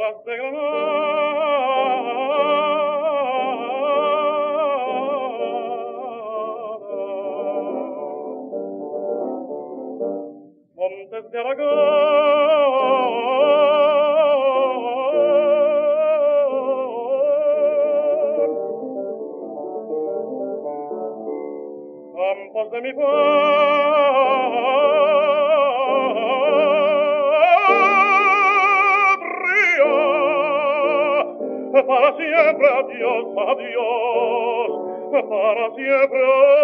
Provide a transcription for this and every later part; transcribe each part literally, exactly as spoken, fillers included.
tierras de Granada, montes de Aragón, campos de mi patria, para siempre adiós, adiós, para siempre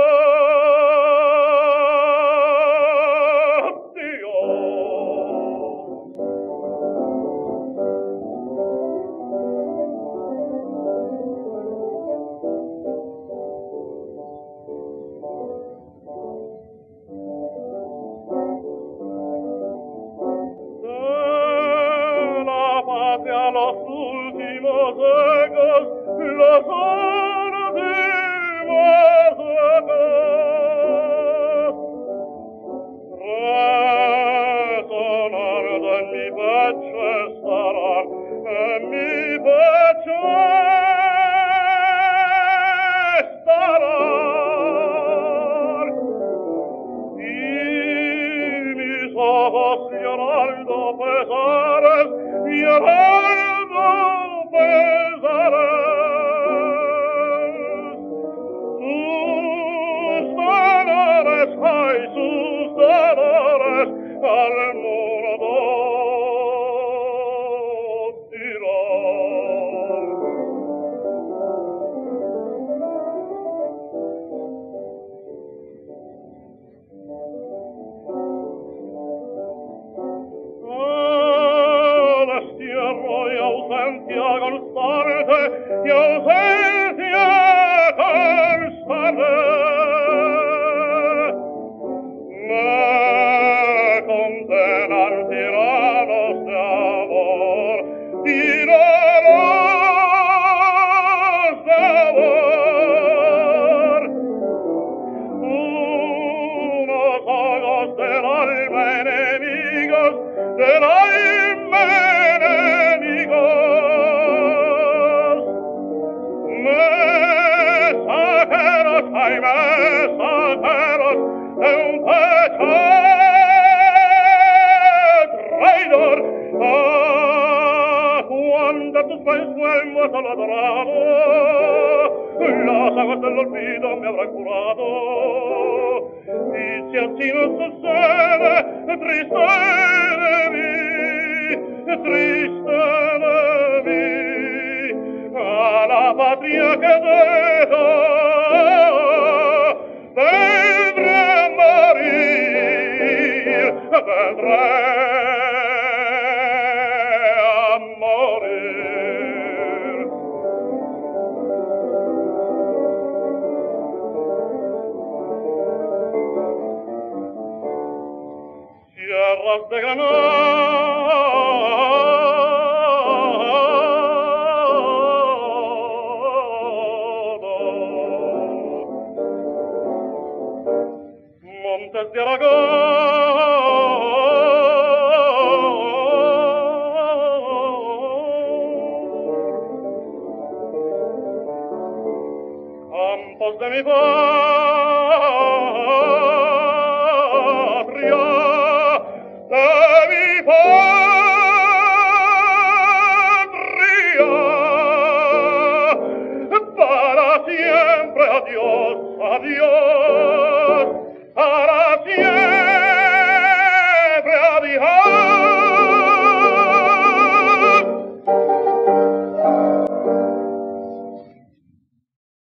los últimos ecos, los últimos ecos, resonando en mi pecho estarán, en mi pecho estarán, y mis ojos llorando pesares, llorando pesares, sus dolores, ay, sus dolores al mundo dirán. Y ausencia constante, y ausencia constante, me condenan tiranos de amor, tiranos de amor, unos ojos del alma enemigos, del alma ay, mensajeros de un pecho traidor, ah, cuando tus pies vuelvas al adorado, las aguas del olvido me habrán curado, y si así no sucede, triste de mí, triste de mí, a la patria que dejo, vendré a morir, vendré a morir. Tierras de Granada, montes de Aragón, campos de mi patria, de mi patria, para siempre adiós, adiós.